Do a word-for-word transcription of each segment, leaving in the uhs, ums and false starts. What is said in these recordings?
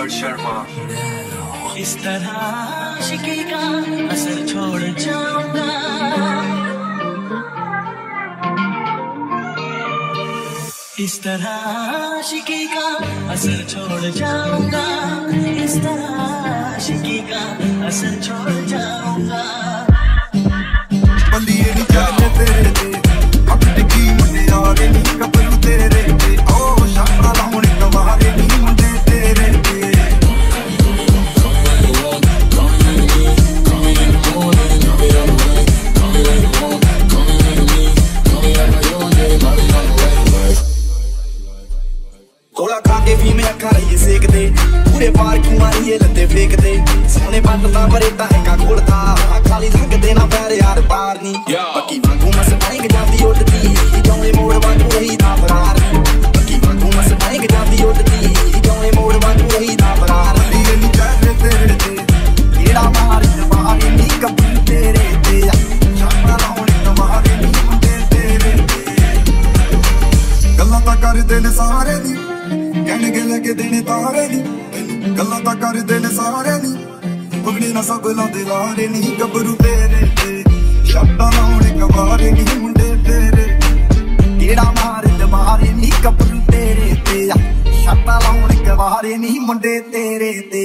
शर्मा। इस तरह आशिकी का असर छोड़ जाऊंगा, इस तरह आशिकी का असर छोड़ जाऊंगा, इस तरह आशिकी का असर छोड़ जाऊंगा। बंदिए नी जाने तेरे ते अब टिकी मुंडे आगे नी कपड़ू तेरे ते ओ शापरा लाउने कवारे नी मुंडे तेरे ते कोला खाके भी मैं अखा रही सेक दे पूरे पार क्यों मारी ये लत्ते फेंक दे सोने पटता परेता है का घोड़ता खाली लग देना पैर यार पार नी पक्की वांगू मस्ताएंगे जाती उड़ती जाऊं मोड़ वांगू रही था फरार पक्की वांगू मस्ताएंगे जाती उड़ती जाऊं मोड़ वांगू रही था फरार ये नी चल तेरे ते कीड़ा मार जबारे नी कबूल तेरे ते शापा लाउने कवारे नी मुंडे तेरे ते गल्लां तां कर दिल सारे दी कहने लगे देने तारे नी गल्लां तां कर दिल सारे नी पगड़ी ना सब लांदे लारे नी गबरू तेरे ते शापा लाउने कवारे नी मुंडे तेरे कीड़ा मार जबारे नी गबरू तेरे ते शापा लाउने कवारे नी मुंडे तेरे ते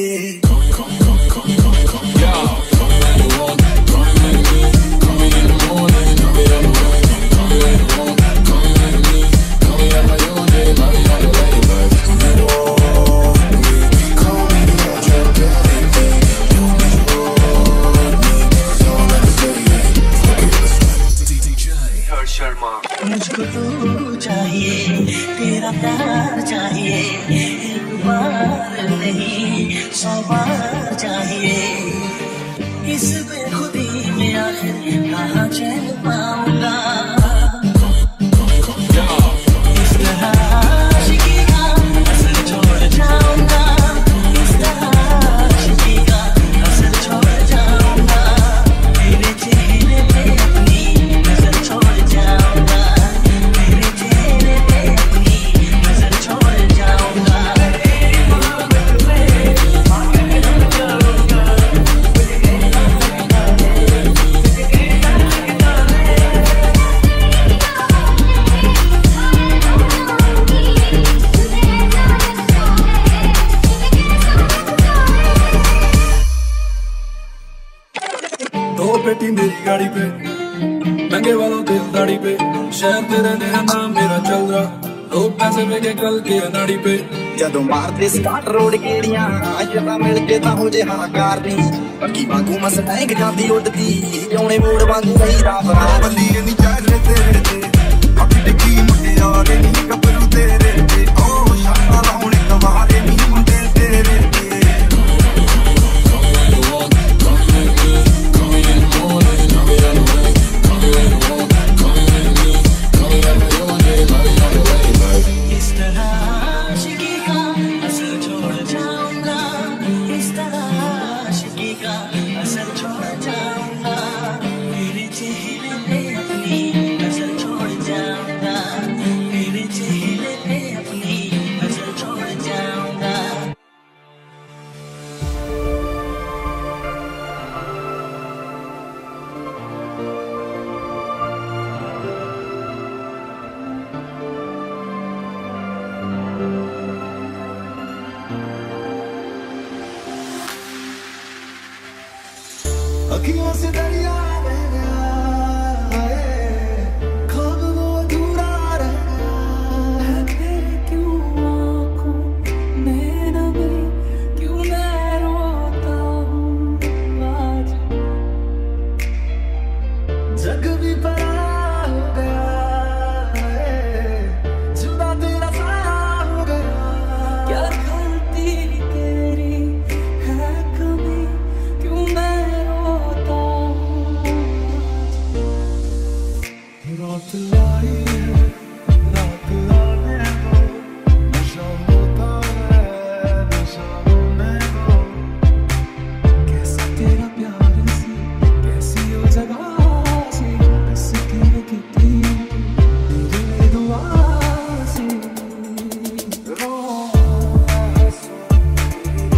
मुझको तू चाहिए, तेरा प्यार चाहिए, एक बार नहीं सौ बार चाहिए। इस बेखुदी में आखिर कहाँ चैन पाऊंगा, इस तरह आशिकी का असर छोड़ जाऊंगा, इस तरह आशिकी का असर छोड़ जाऊंगा, तेरे चेहरे पे अपनी नजर छोड़ जाऊंगा, तेरे चेहरे पे अपनी नजर छोड़ जाऊंगा। दो पेटी मेरी गाड़ी पे महंगे वालों दिल दाढ़ी पे शहर तेरे नया नाम मेरा चल रहा दो पैसे में कल के अनाड़ी पे जदों मारते स्काट रोड गेड़ियां अजता मिल के ता हो जे हाकार नी पक्की वांगू मस्ताएंगे जाती उड़ती जौने मोड़ वांगू रही रात रात बंदिए नी चल तेरे ते अब टिकी मुंडे आगे नी कपड़ू तेरे ते ओ शापा लाउने कवारे नी मुंडे तेरे ते इस तरह आशिकी का असर छोड़ जाऊंगा, इस तरह आशिकी का असर छोड़ जाऊंगा, तेरे चेहरे पे अपनी नजर छोड़ जाऊंगा, तेरे चेहरे पे अपनी नजर छोड़ जाऊंगा। अखियों से दरिया बह गया ख्वाब वो अधूरा रह गया तेरे क्यों आँखों में नमी क्यों मैं रोता हूँ आज जग भी पराया हो गया जुदा तेरा साया हो गया क्या गलती तेरी है कमी क्यों मैं रात लाई रात लाने को नशा होता है नशा होने को कैसा तेरा प्यार सी कैसी हो जगह सी बस तेरे कितनी तेरे दुआ सी रो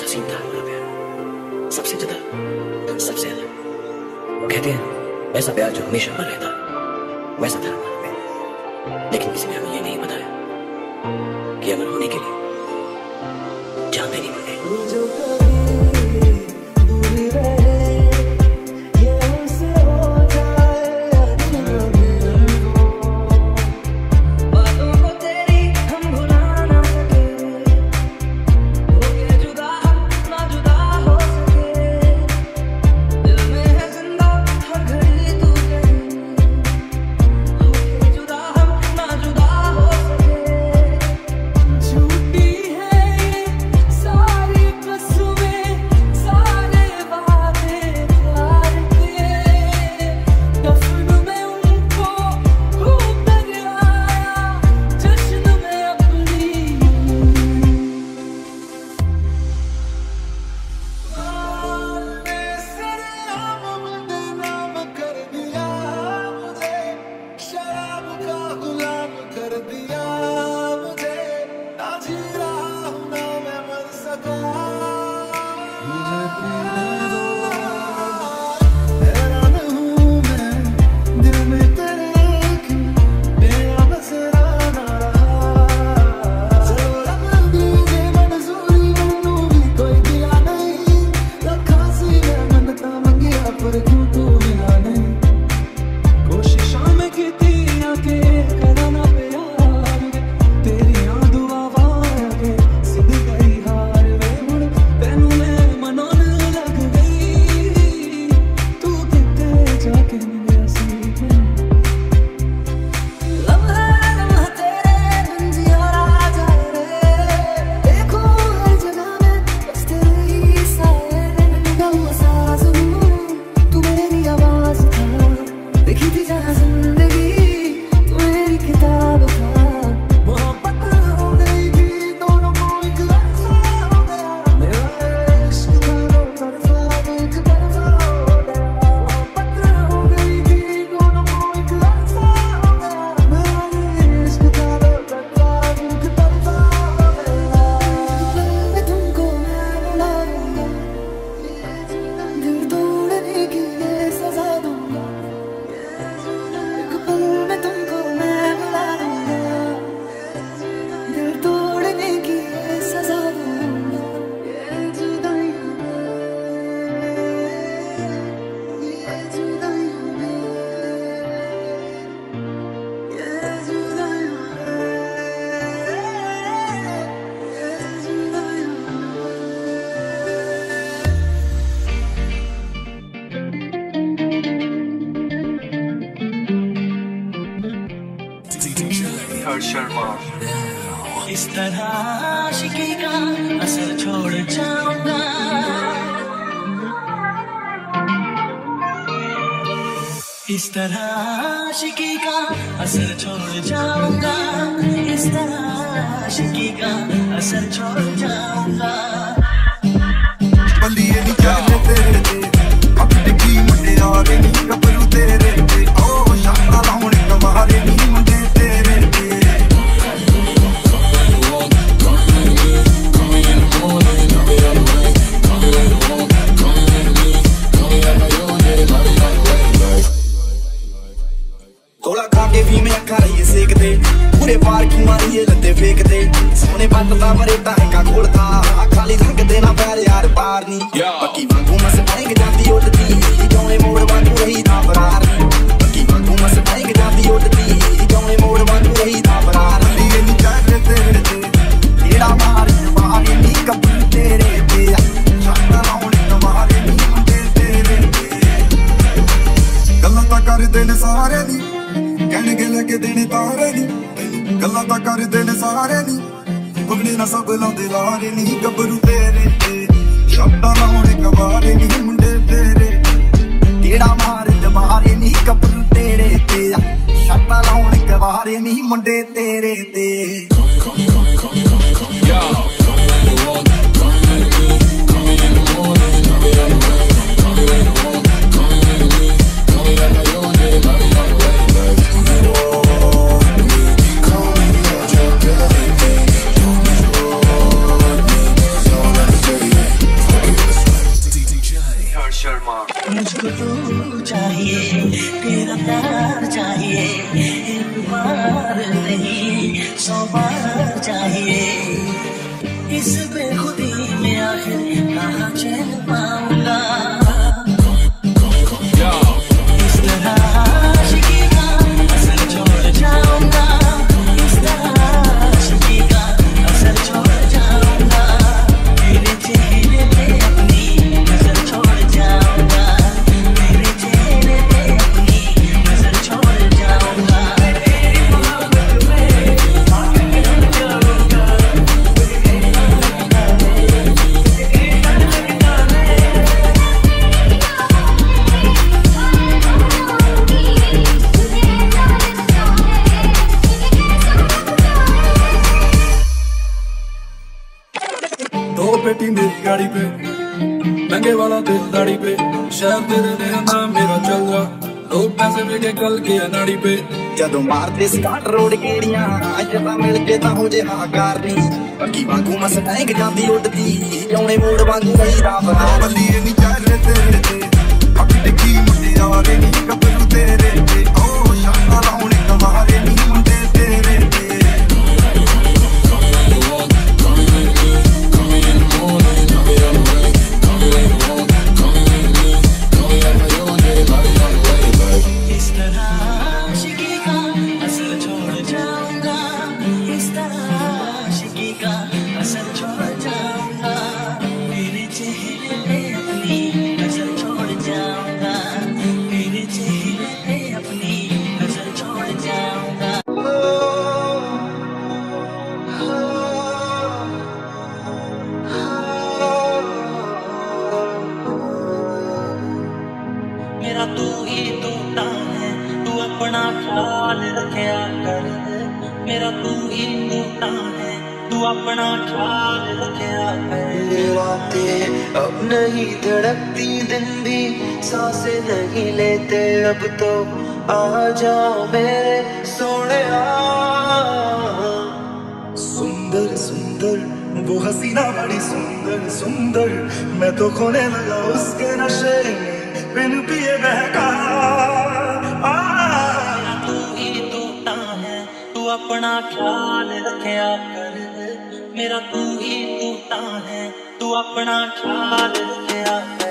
ज्यादा सीन था हमारा प्यार, सबसे ज्यादा, सबसे अलग। वो कहते हैं ऐसा प्यार जो हमेशा अमर रहता, वैसा था हमारा प्यार। लेकिन किसी ने हमें ये नहीं बताया कि अमर होने के लिए जान देनी पड़ेगी। इस तरह आशिकी का असर छोड़ जाऊंगा, इस तरह आशिकी का असर छोड़ जाऊंगा, इस तरह आशिकी का असर छोड़ जाऊंगा। बंदिए नी जाने तेरे ते अब टिकी मुंडे आ गए नी कपड़ू तेरे ते, ओ शाना लाउणे कमारे नी मुंडे तेरे ते। थोड़ा खा के भी मैं अखा रही सेकते, पूरे पार्किंग मारी ये लत्ते फेंकते, सोने बाटता बरेटा है का घोड़ता, खाली धंग देना पैर यार पार नी। पक्की वांगू मस पाएंगे जाती उड़ती, जौने मोड़ वांगू रही था बरार। पक्की वांगू मस पाएंगे जाती उड़ती, जौने मोड़ वांगू रही था बरार। ये नी चाहते तेरे ते तेरा मार मारे नी कब्र तेरे ते, शाना लाउणे कमारे नी मुंडे तेरे ते। गल्लां तां कर देने सारे नी, कहने के लेके देने तारे नी, गल्लां तां कर देने सारे नी, भुगने ना सब लाउंदे लारे नी गबरू तेरे ते, शब्दां लाउणे कवारे नी मुंडे तेरे, तेड़ा मारे ते मारे नी गबरू तेरे ते, शब्दां लाउणे कवारे नी मुंडे तेरे ते। मुझको तू चाहिए, तेरा प्यार चाहिए, एक बार नहीं सौ बार चाहिए। इस बेखुदी में आखिर कहाँ चैन पाऊंगा, इस तरह आशिकी का असर छोड़ जाऊंगा, इस तरह आशिकी का असर छोड़ जाऊंगा, तेरे चेहरे पे अपनी नजर छोड़ जाऊंगा, तेरे चेहरे पे अपनी नजर छोड़ जाऊंगा। पेटी मेरी गाड़ी पे, महंगे वाला दिल दाढ़ी पे, शहर तेरे लिए नाम मेरा चल रहा, लोग पैसे लेके कल के अनाड़ी पे। ਜਦੋਂ ਮਾਰਦੇ ਸਕਾਟ ਰੋਡ ਕਿਹੜੀਆਂ ਅੱਜ ਤਾਂ ਮਿਲ ਕੇ ਤਾਂ ਹੋ ਜੇ ਹਾਕਾਰ ਨਹੀਂ, ਅੱਗੀ ਵਾਂਗੂ ਮਸਟੈਂਗ ਜਾਂਦੀ ਉੱਡਦੀ ਜਾਉਣੇ ਮੋੜ ਵਾਂਗੂ ਕਈ ਰਾਤ ਆ ਬੱਲੀਏ ਨਹੀਂ ਚੱਲ ਤੇਰੇ ਤੇ ਅੱਖ ਟਿੱਕੀ ਮੁੰਡਿਆਰੇ ਨਹੀਂ ਕੱਪੜੂ ਤੇਰੇ ਤੇ ਓ ਸ਼ਾਨਾ ਲਾਉਣੇ ਕਮਾਰੇ ਨਹੀਂ ਹੁੰਦੇ ਤੇਰੇ ਤੇ। इस तरह आशिकी का असर छोड़ जाऊंगा, इस तरह आशिकी का असर छोड़ जाऊंगा, तेरे चेहरे पे अपनी नजर छोड़ जाऊंगा, तेरे चेहरे पे अपनी नजर छोड़ जाऊंगा। मेरा तू ही टूटा है, तू अपना ख्याल रखया कर, मेरा तू ही टूटा है, तू अपना ख्याल रखया कर। रातें अब नहीं धड़कती, दिन भी सांसें नहीं लेते, अब तो आ जाओ मेरे सोने। सुंदर सुंदर वो हसीना बड़ी सुंदर सुंदर, मैं तो खोने लगा उसके नशे में बिन पिए बहका। तू ही टूटा है, तू अपना ख्याल रखया कर, मेरा तू ही टूटा है, तू अपना ख्याल रखया कर।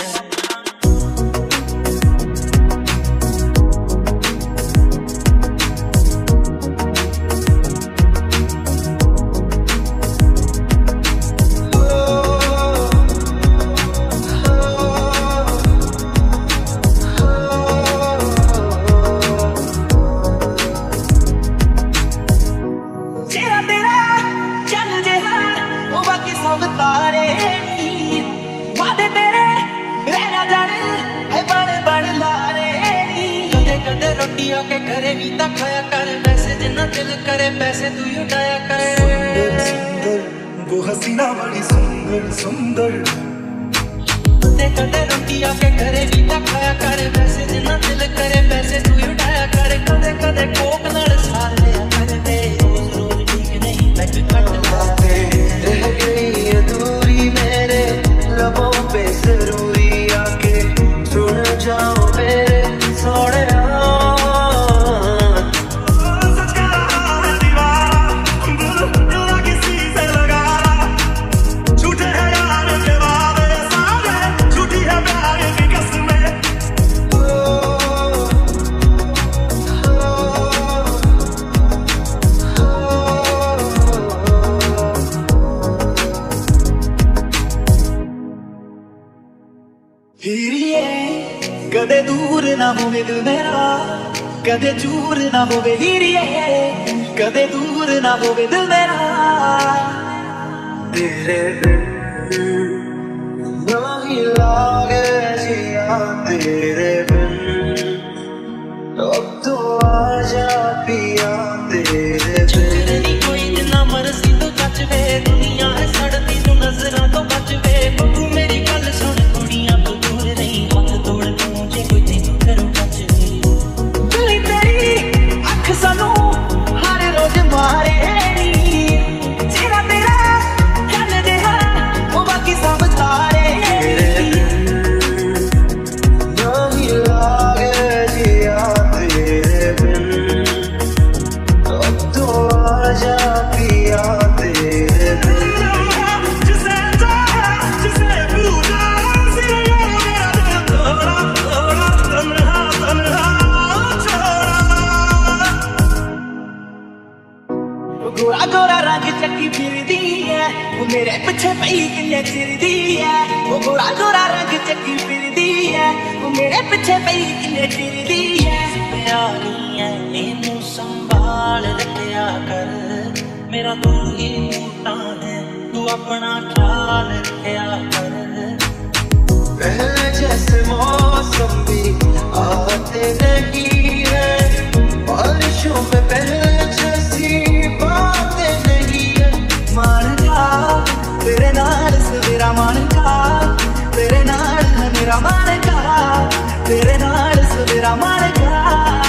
रोटियां के घरे भी ता खाया कर, पैसे जिन्ना दिल करे पैसे तू ही उठाया कर। सुंदर सुंदर वो हसीना बड़ी सुंदर सुंदर, कदे कदे रोटियां के घरे भी ता खाया कर, पैसे जिन्ना दिल करे पैसे तू ही उठाया कर। कदे कदे कोक नाल सार लिया कर दे, रोज रोज ठीक नहीं बैठ कट लाते। रह गई अधूरी मेरे लबों पे जरूरी, आके सुन जाओ मेरे सोने। कदे दूर ना होवे दिल मेरा, कदे चूर ना होवे हीरिए, कदे दूर ना होवे दिल मेरा। तेरे बिन नहीं लागे जिया, तेरे बिन अब तो आजा पिया, तेरे बिन कोई जिन्ना मर्जी तो बचवे, दुनिया है सड़ती तू नजरां तो बचवे। तू मेरी गल सुन कुड़ियां तो दूर नहीं, हाथ तोड़ दूं जे कोई तेनू करो बचवे। गली तेरी अख सानू हर रोज मारे नी, चेहरा तेरा कल दे वो बाकी सब तारे। फिरदी है वो गोरा गोरा रंग चक्की फिरदी है वो मेरे पीछे पई किने चिरदी है प्यारी है मैनू संभाल रखया कर मेरा तू ही टूटा है तू अपना ख्याल रखया कर पहले जैसे मौसम भी आते नहीं है बारिशों में पहले जैसी बातें नहीं है मानका तेरे नाल सवेरा मानका तेरे नाल मेरा मानका तेरे नाल सवेरा मानका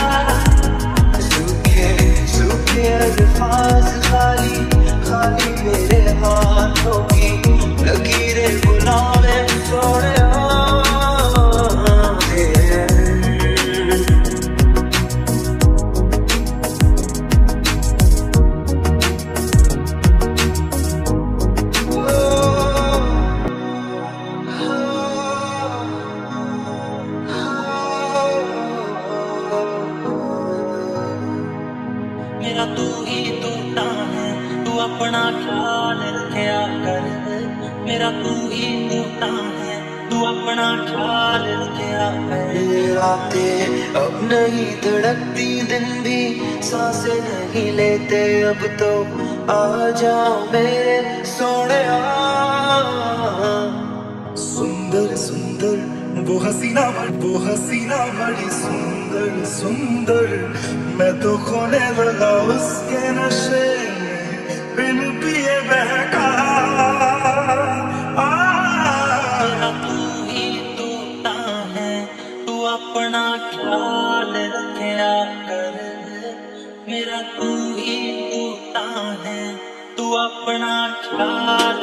सूखे सूखे अल्फाज खाली खाली मेरे हाथों की लकीरें बुलावे सोने मेरा तू ही टूटा है तू अपना ख्याल रखया कर मेरा तू ही टूटा है तू अपना ख्याल रखया कर रातें अब नहीं धड़कती दिन भी सांसें नहीं लेते अब तो आ जाओ मेरे सोने सुंदर सुंदर वो हसीना वो हसीना बड़ी सुंदर सुंदर मैं तो खोने लगा उसके नशे में बिन पिए बहका मेरा तू ही टूटा है तू अपना ख्याल रखया कर मेरा तू ही टूटा है तू अपना ख्याल